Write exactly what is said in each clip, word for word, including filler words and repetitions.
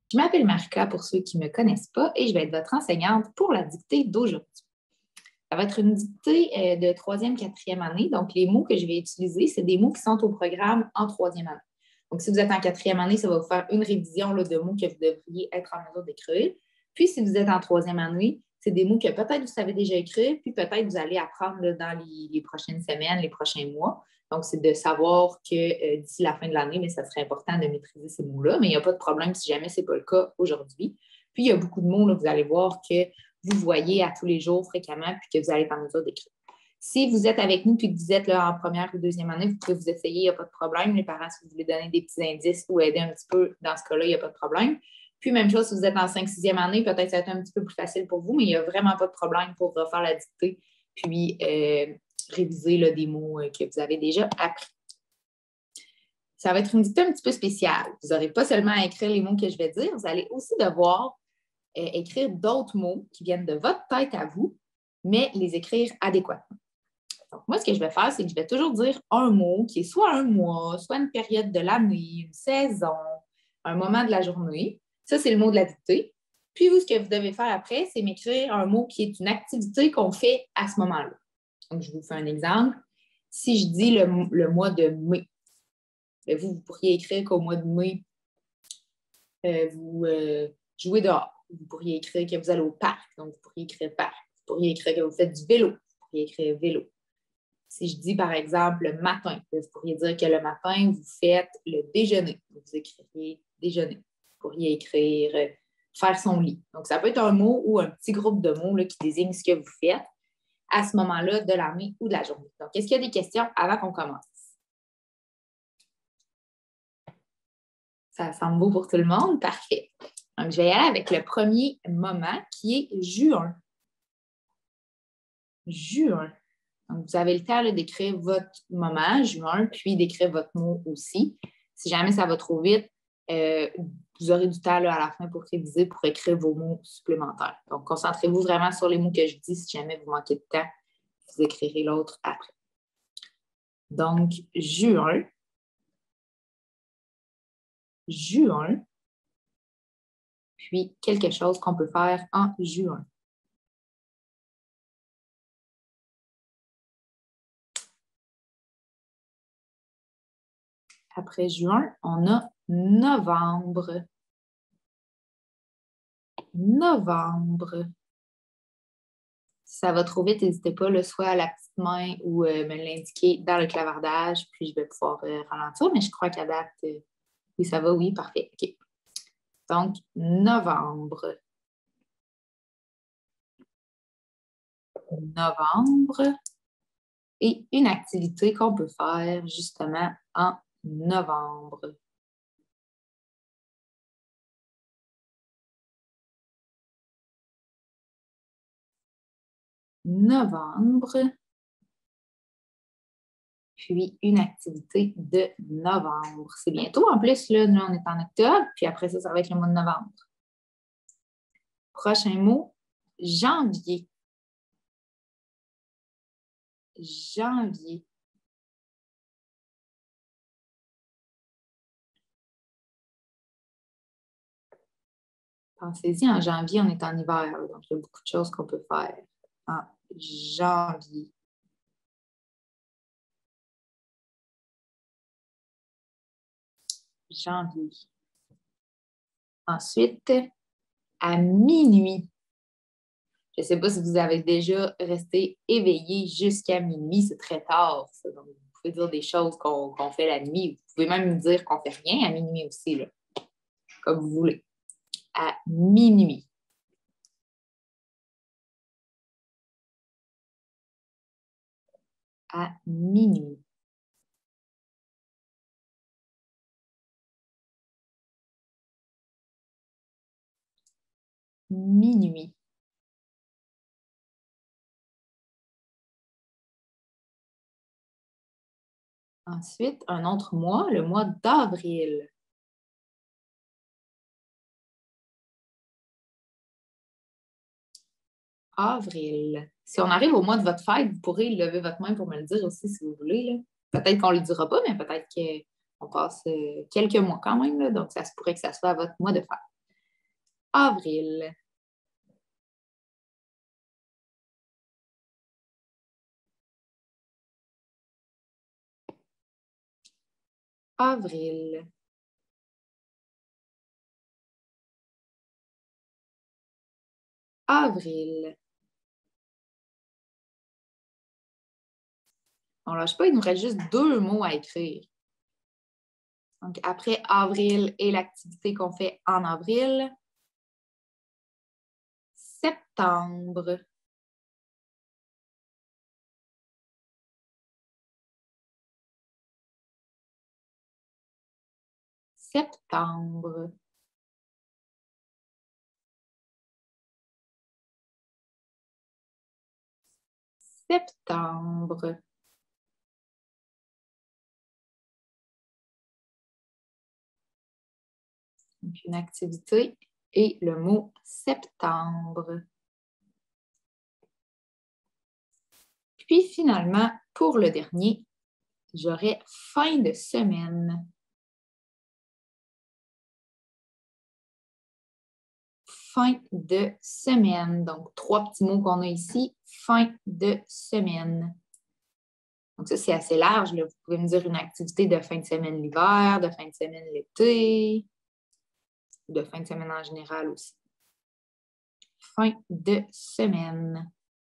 Je m'appelle Marika pour ceux qui ne me connaissent pas et je vais être votre enseignante pour la dictée d'aujourd'hui. Ça va être une dictée euh, de troisième, quatrième année. Donc, les mots que je vais utiliser, c'est des mots qui sont au programme en troisième année. Donc, si vous êtes en quatrième année, ça va vous faire une révision là, de mots que vous devriez être en mesure d'écrire. Puis, si vous êtes en troisième année, c'est des mots que peut-être vous savez déjà écrire, puis peut-être vous allez apprendre là, dans les, les prochaines semaines, les prochains mois. Donc, c'est de savoir que euh, d'ici la fin de l'année, mais ça serait important de maîtriser ces mots-là, mais il n'y a pas de problème si jamais ce n'est pas le cas aujourd'hui. Puis, il y a beaucoup de mots, là, vous allez voir que vous voyez à tous les jours fréquemment, puis que vous allez être en mesure d'écrire. Si vous êtes avec nous puis que vous êtes là, en première ou deuxième année, vous pouvez vous essayer, il n'y a pas de problème. Les parents, si vous voulez donner des petits indices ou aider un petit peu, dans ce cas-là, il n'y a pas de problème. Puis, même chose, si vous êtes en cinq sixième année, peut-être ça va être un petit peu plus facile pour vous, mais il n'y a vraiment pas de problème pour refaire la dictée puis euh, réviser là, des mots que vous avez déjà appris. Ça va être une dictée un petit peu spéciale. Vous n'aurez pas seulement à écrire les mots que je vais dire, vous allez aussi devoir euh, écrire d'autres mots qui viennent de votre tête à vous, mais les écrire adéquatement. Donc, moi, ce que je vais faire, c'est que je vais toujours dire un mot qui est soit un mois, soit une période de l'année, une saison, un moment de la journée. Ça, c'est le mot de la dictée. Puis, vous, ce que vous devez faire après, c'est m'écrire un mot qui est une activité qu'on fait à ce moment-là. Donc, je vous fais un exemple. Si je dis le, le mois de mai, bien, vous, vous pourriez écrire qu'au mois de mai, euh, vous euh, jouez dehors. Vous pourriez écrire que vous allez au parc. Donc, vous pourriez écrire parc. Vous pourriez écrire que vous faites du vélo. Vous pourriez écrire vélo. Si je dis, par exemple, le matin, vous pourriez dire que le matin, vous faites le déjeuner. Vous écririez déjeuner. Vous pourriez écrire euh, faire son lit. Donc, ça peut être un mot ou un petit groupe de mots là, qui désigne ce que vous faites à ce moment-là de l'année ou de la journée. Donc, est-ce qu'il y a des questions avant qu'on commence? Ça semble beau pour tout le monde? Parfait. Donc, je vais y aller avec le premier moment qui est juin. Juin. Donc, vous avez le temps là, d'écrire votre moment, juin, puis d'écrire votre mot aussi. Si jamais ça va trop vite, euh, vous aurez du temps là, à la fin pour réviser, pour écrire vos mots supplémentaires. Donc, concentrez-vous vraiment sur les mots que je dis. Si jamais vous manquez de temps, vous écrirez l'autre après. Donc, juin. Juin. Puis, quelque chose qu'on peut faire en juin. Après juin, on a novembre. Novembre. Si ça va trop vite, n'hésitez pas, là, soit à la petite main ou euh, me l'indiquer dans le clavardage, puis je vais pouvoir euh, ralentir, mais je crois qu'à date, euh, oui, ça va, oui, parfait. OK. Donc, novembre. Novembre. Et une activité qu'on peut faire justement en novembre. Novembre. Puis une activité de novembre. C'est bientôt. En plus, là, nous, on est en octobre, puis après ça, ça va être le mois de novembre. Prochain mot, janvier. Janvier. Pensez-y, en janvier, on est en hiver, donc il y a beaucoup de choses qu'on peut faire en janvier. Janvier. Ensuite, à minuit. Je ne sais pas si vous avez déjà resté éveillé jusqu'à minuit, c'est très tard, ça. Donc, vous pouvez dire des choses qu'on qu'on fait la nuit. Vous pouvez même dire qu'on ne fait rien à minuit aussi, là, comme vous voulez. À minuit. À minuit. Minuit. Ensuite, un autre mois, le mois d'avril. Avril. Si on arrive au mois de votre fête, vous pourrez lever votre main pour me le dire aussi si vous voulez. Peut-être qu'on ne le dira pas, mais peut-être qu'on passe euh, quelques mois quand même. Là, donc, ça se pourrait que ça soit votre mois de fête. Avril. Avril. Avril. On ne lâche pas, il nous reste juste deux mots à écrire. Donc, après avril et l'activité qu'on fait en avril, septembre. Septembre. Septembre. Donc, une activité et le mot septembre. Puis finalement, pour le dernier, j'aurai fin de semaine. Fin de semaine. Donc, trois petits mots qu'on a ici. Fin de semaine. Donc, ça, c'est assez large, là. Vous pouvez me dire une activité de fin de semaine l'hiver, de fin de semaine l'été, de fin de semaine en général aussi. Fin de semaine.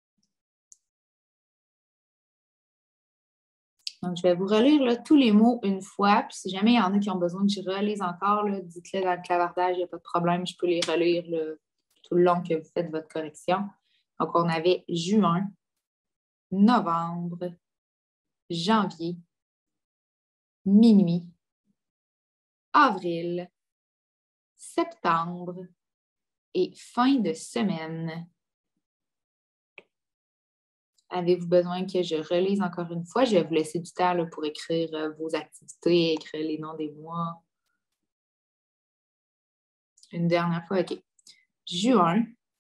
Donc, je vais vous relire là, tous les mots une fois. Puis, si jamais il y en a qui ont besoin que je relise encore, dites-le dans le clavardage, il n'y a pas de problème. Je peux les relire là, tout le long que vous faites votre correction. Donc, on avait juin, novembre, janvier, minuit, avril, septembre et fin de semaine. Avez-vous besoin que je relise encore une fois? Je vais vous laisser du temps là, pour écrire euh, vos activités, écrire les noms des mois. Une dernière fois, OK. Juin,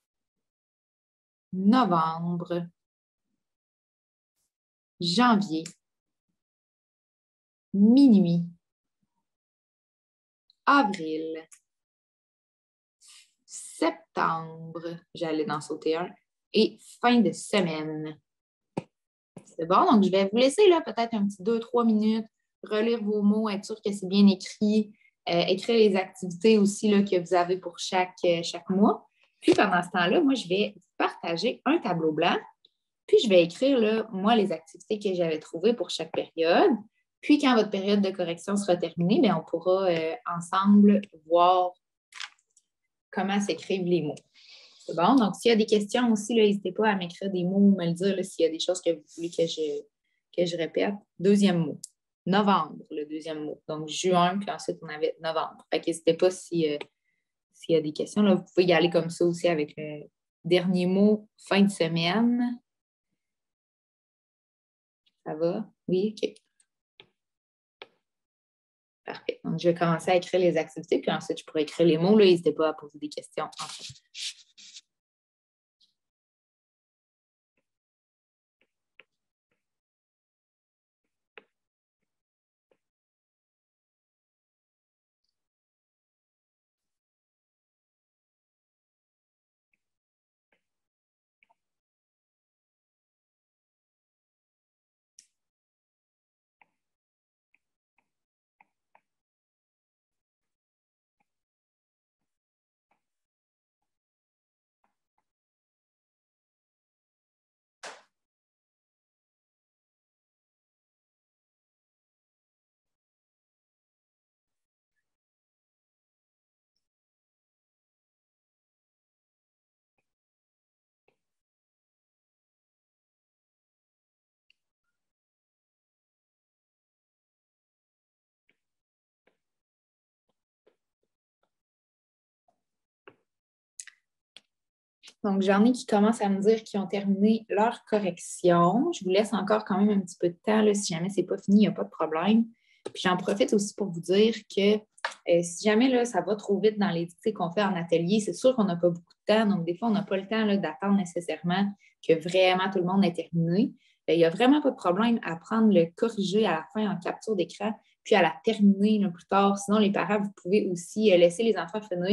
novembre, janvier, minuit, avril, septembre, j'allais d'en sauter un, et fin de semaine. C'est bon, donc je vais vous laisser là peut-être un petit deux trois minutes, relire vos mots, être sûr que c'est bien écrit, euh, écrire les activités aussi là, que vous avez pour chaque, euh, chaque mois. Puis pendant ce temps-là, moi, je vais partager un tableau blanc, puis je vais écrire là, moi, les activités que j'avais trouvées pour chaque période. Puis quand votre période de correction sera terminée, bien, on pourra euh, ensemble voir comment s'écrivent les mots. C'est bon? Donc, s'il y a des questions aussi, n'hésitez pas à m'écrire des mots ou me le dire s'il y a des choses que vous voulez que je, que je répète. Deuxième mot. Novembre, le deuxième mot. Donc, juin, puis ensuite, on avait novembre. Fait qu'hésitez pas si, euh, s'il y a des questions. Là, vous pouvez y aller comme ça aussi avec le dernier mot, fin de semaine. Ça va? Oui? OK. Parfait. Donc, je vais commencer à écrire les activités, puis ensuite, je pourrai écrire les mots. N'hésitez pas à poser des questions. Donc, j'en ai qui commencent à me dire qu'ils ont terminé leur correction. Je vous laisse encore quand même un petit peu de temps. Là, si jamais ce n'est pas fini, il n'y a pas de problème. Puis j'en profite aussi pour vous dire que euh, si jamais là, ça va trop vite dans les dictées qu'on fait en atelier, c'est sûr qu'on n'a pas beaucoup de temps. Donc, des fois, on n'a pas le temps là, d'attendre nécessairement que vraiment tout le monde ait terminé. Euh, il n'y a vraiment pas de problème à prendre le corrigé à la fin en capture d'écran, puis à la terminer là, plus tard. Sinon, les parents, vous pouvez aussi euh, laisser les enfants finir.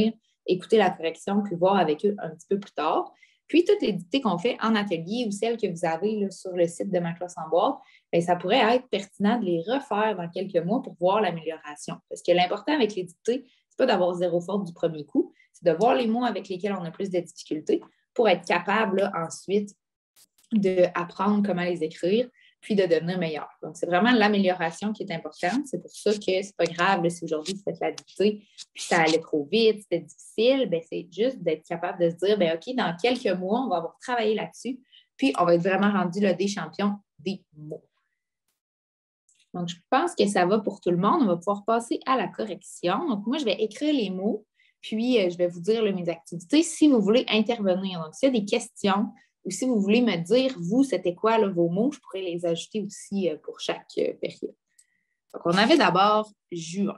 écouter la correction puis voir avec eux un petit peu plus tard. Puis, toutes les dictées qu'on fait en atelier ou celles que vous avez là, sur le site de Ma classe en boîte, bien, ça pourrait être pertinent de les refaire dans quelques mois pour voir l'amélioration. Parce que l'important avec les dictées, ce n'est pas d'avoir zéro faute du premier coup, c'est de voir les mots avec lesquels on a plus de difficultés pour être capable là, ensuite d'apprendre comment les écrire, puis de devenir meilleur. Donc, c'est vraiment l'amélioration qui est importante. C'est pour ça que c'est pas grave là, si aujourd'hui vous faites la dictée, puis ça allait trop vite, c'était difficile, bien, c'est juste d'être capable de se dire, bien, OK, dans quelques mois, on va avoir travaillé là-dessus, puis on va être vraiment rendu là, des champions des mots. Donc, je pense que ça va pour tout le monde. On va pouvoir passer à la correction. Donc, moi, je vais écrire les mots, puis euh, je vais vous dire là, mes activités si vous voulez intervenir. Donc, s'il y a des questions, ou si vous voulez me dire, vous, c'était quoi là, vos mots, je pourrais les ajouter aussi euh, pour chaque euh, période. Donc, on avait d'abord juin.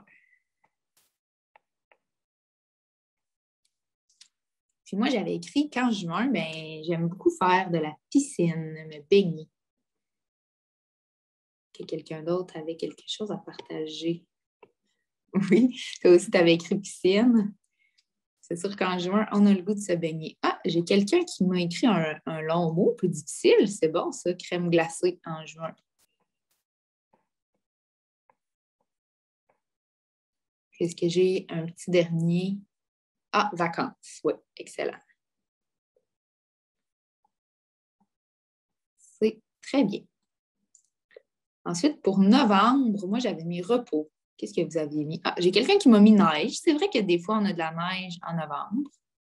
Puis moi, j'avais écrit qu'en juin, ben, j'aime beaucoup faire de la piscine, me baigner. Que quelqu'un d'autre avait quelque chose à partager. Oui, toi aussi, tu avais écrit piscine. C'est sûr qu'en juin, on a le goût de se baigner. Ah, j'ai quelqu'un qui m'a écrit un, un long mot, un peu difficile. C'est bon, ça, crème glacée en juin. Est-ce que j'ai un petit dernier? Ah, vacances. Oui, excellent. C'est très bien. Ensuite, pour novembre, moi, j'avais mis repos. Qu'est-ce que vous aviez mis? Ah, j'ai quelqu'un qui m'a mis neige. C'est vrai que des fois, on a de la neige en novembre.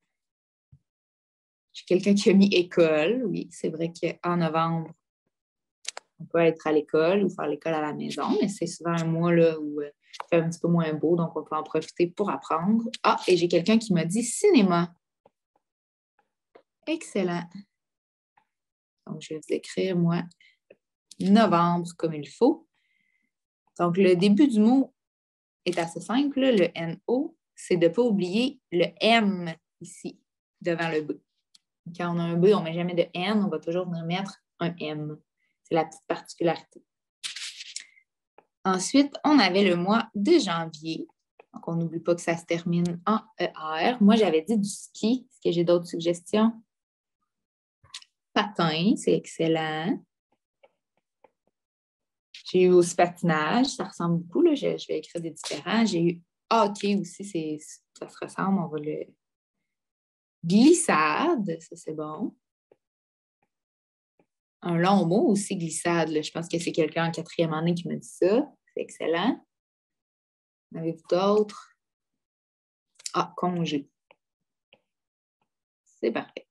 J'ai quelqu'un qui a mis école. Oui, c'est vrai qu'en novembre, on peut être à l'école ou faire l'école à la maison, mais c'est souvent un mois là, où euh, il fait un petit peu moins beau, donc on peut en profiter pour apprendre. Ah, et j'ai quelqu'un qui m'a dit cinéma. Excellent. Donc, je vais vous écrire, moi, novembre comme il faut. Donc, le début du mot est assez simple. Le N O, c'est de ne pas oublier le M ici, devant le B. Quand on a un B, on ne met jamais de N, on va toujours venir mettre un M. C'est la petite particularité. Ensuite, on avait le mois de janvier. Donc, on n'oublie pas que ça se termine en E R. Moi, j'avais dit du ski. Est-ce que j'ai d'autres suggestions? Patin, c'est excellent. J'ai eu aussi patinage, ça ressemble beaucoup. Là. Je, je vais écrire des différents. J'ai eu hockey aussi, c'est, ça se ressemble. On va le... Glissade, ça c'est bon. Un long mot aussi, glissade. Là. Je pense que c'est quelqu'un en quatrième année qui m'a dit ça. C'est excellent. En avez-vous d'autres? Ah, congé. C'est parfait.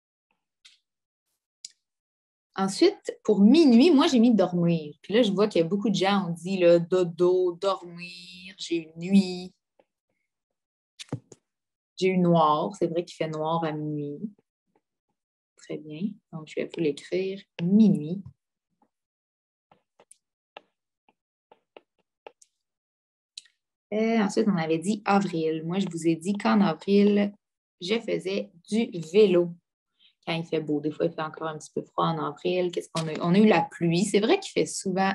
Ensuite, pour minuit, moi, j'ai mis dormir. Puis là, je vois qu'il y a beaucoup de gens ont dit là, dodo, dormir, j'ai eu nuit. J'ai eu noir. C'est vrai qu'il fait noir à minuit. Très bien. Donc, je vais vous l'écrire minuit. Euh, ensuite, on avait dit avril. Moi, je vous ai dit qu'en avril, je faisais du vélo. Quand il fait beau, des fois, il fait encore un petit peu froid en avril. Qu'est-ce qu'on a eu? On a eu la pluie. C'est vrai qu'il fait souvent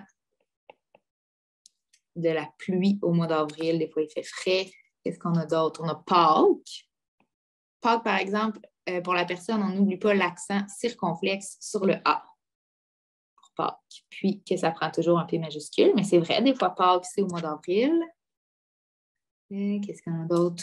de la pluie au mois d'avril. Des fois, il fait frais. Qu'est-ce qu'on a d'autre? On a Pâques. Pâques, par exemple, euh, pour la personne, on n'oublie pas l'accent circonflexe sur le A pour Pâques. Puis que ça prend toujours un P majuscule. Mais c'est vrai, des fois, Pâques, c'est au mois d'avril. Euh, qu'est-ce qu'on a d'autre?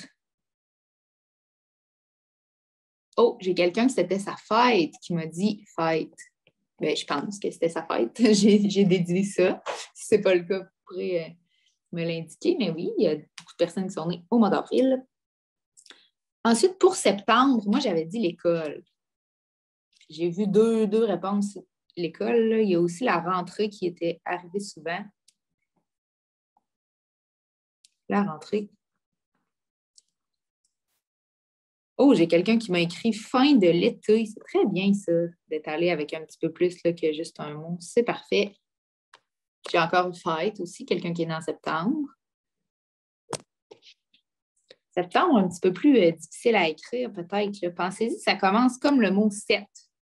Oh, j'ai quelqu'un qui c'était sa fête qui m'a dit fête. Bien, je pense que c'était sa fête. j'ai, j'ai déduit ça. Si ce n'est pas le cas, vous pourrez euh, me l'indiquer. Mais oui, il y a beaucoup de personnes qui sont nées au mois d'avril. Ensuite, pour septembre, moi, j'avais dit l'école. J'ai vu deux, deux réponses. L'école, là. Il y a aussi la rentrée qui était arrivée souvent. La rentrée. Oh, j'ai quelqu'un qui m'a écrit fin de l'été. C'est très bien, ça, d'être allé avec un petit peu plus là, que juste un mot. C'est parfait. J'ai encore une fête aussi, quelqu'un qui est né en septembre. Septembre, un petit peu plus euh, difficile à écrire, peut-être. Pensez-y, ça commence comme le mot sept.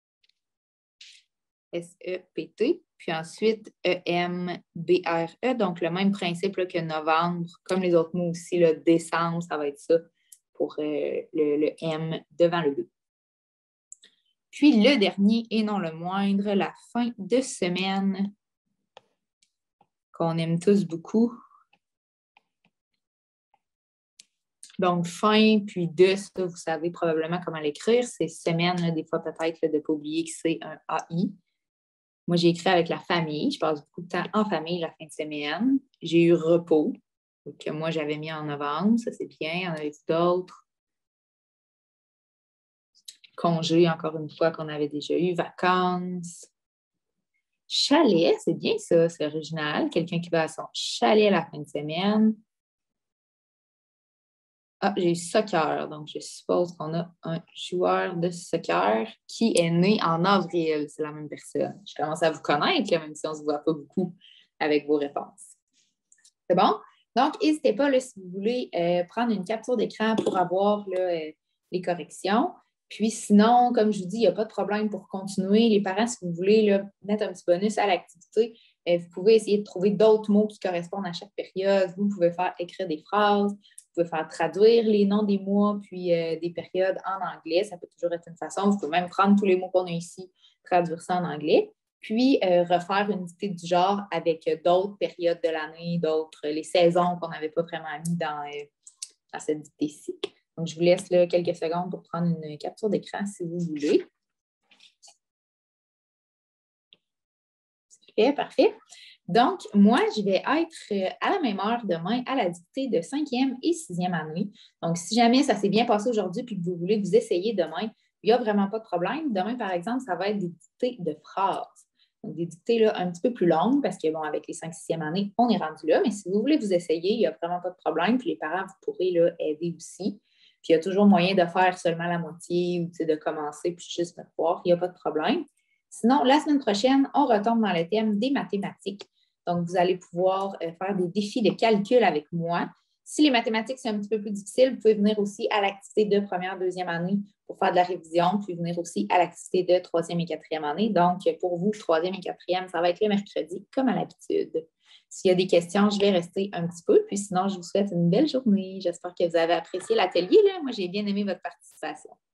S E P T. Puis ensuite, E M B R E. Donc, le même principe là, que novembre, comme les autres mots aussi, là, décembre, ça va être ça pour euh, le, le M devant le B. Puis le dernier, et non le moindre, la fin de semaine, qu'on aime tous beaucoup. Donc, fin, puis de, ça, vous savez probablement comment l'écrire. C'est semaine, là, des fois peut-être là, de ne pas oublier que c'est un A I. Moi, j'ai écrit avec la famille. Je passe beaucoup de temps en famille la fin de semaine. J'ai eu repos, que moi, j'avais mis en novembre. Ça, c'est bien. Il y en avait d'autres. Congé, encore une fois, qu'on avait déjà eu. Vacances. Chalet, c'est bien ça, c'est original. Quelqu'un qui va à son chalet la fin de semaine. Ah, j'ai eu soccer, donc je suppose qu'on a un joueur de soccer qui est né en avril. C'est la même personne. Je commence à vous connaître, même si on ne se voit pas beaucoup avec vos réponses. C'est bon? Donc, n'hésitez pas, là, si vous voulez, euh, prendre une capture d'écran pour avoir là, euh, les corrections. Puis sinon, comme je vous dis, il n'y a pas de problème pour continuer. Les parents, si vous voulez là, mettre un petit bonus à l'activité, euh, vous pouvez essayer de trouver d'autres mots qui correspondent à chaque période. Vous pouvez faire écrire des phrases. Vous pouvez faire traduire les noms des mois puis euh, des périodes en anglais. Ça peut toujours être une façon. Vous pouvez même prendre tous les mots qu'on a ici, traduire ça en anglais. Puis euh, refaire une dictée du genre avec euh, d'autres périodes de l'année, d'autres, euh, les saisons qu'on n'avait pas vraiment mis dans, euh, dans cette dictée-ci. Donc, je vous laisse là, quelques secondes pour prendre une capture d'écran si vous voulez. Parfait, parfait. Donc, moi, je vais être à la même heure demain à la dictée de cinquième et sixième année. Donc, si jamais ça s'est bien passé aujourd'hui et que vous voulez vous essayer demain, il n'y a vraiment pas de problème. Demain, par exemple, ça va être des dictées de phrases. Donc, des dictées là, un petit peu plus longues parce que, bon, avec les cinq sixième année, on est rendu là. Mais si vous voulez vous essayer, il n'y a vraiment pas de problème. Puis les parents, vous pourrez là, aider aussi. Puis il y a toujours moyen de faire seulement la moitié ou de commencer puis juste me voir. Il n'y a pas de problème. Sinon, la semaine prochaine, on retombe dans le thème des mathématiques. Donc, vous allez pouvoir euh, faire des défis de calcul avec moi. Si les mathématiques, c'est un petit peu plus difficile, vous pouvez venir aussi à l'activité de première, deuxième année pour faire de la révision. Vous pouvez venir aussi à l'activité de troisième et quatrième année. Donc, pour vous, troisième et quatrième, ça va être le mercredi, comme à l'habitude. S'il y a des questions, je vais rester un petit peu. Puis sinon, je vous souhaite une belle journée. J'espère que vous avez apprécié l'atelier. Moi, j'ai bien aimé votre participation.